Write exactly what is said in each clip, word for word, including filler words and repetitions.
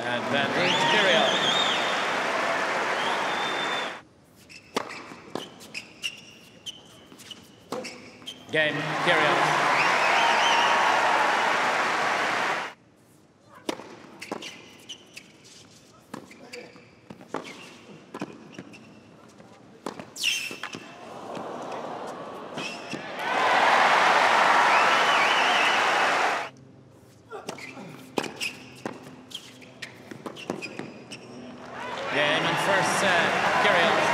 Advantage, Kyrgios. Game, Kyrgios. Game and first set, Kyrgios.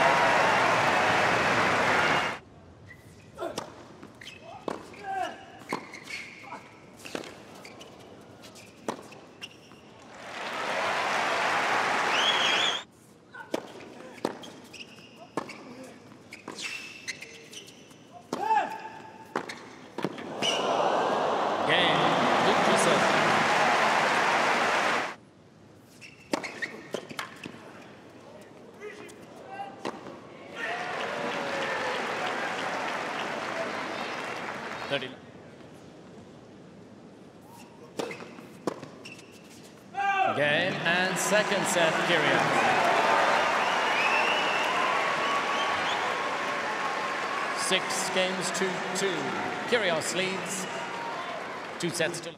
Game, Dukasov. thirty. Game and second set, Kyrgios. Six games to two. Kyrgios leads. Two sets to.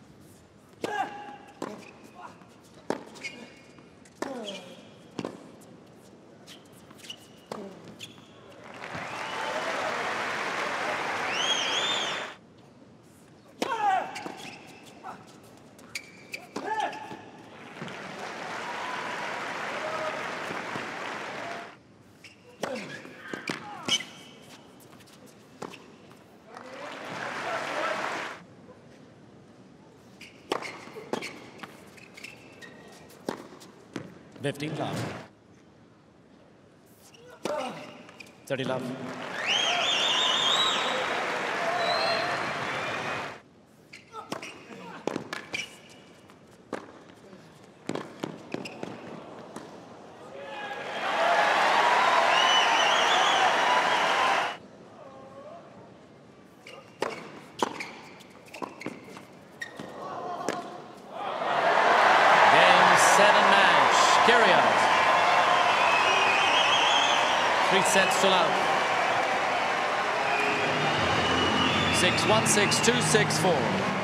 fifteen love. thirty love. Game, set and match. Kyrgios. Three sets to love. Six one, six two, six four.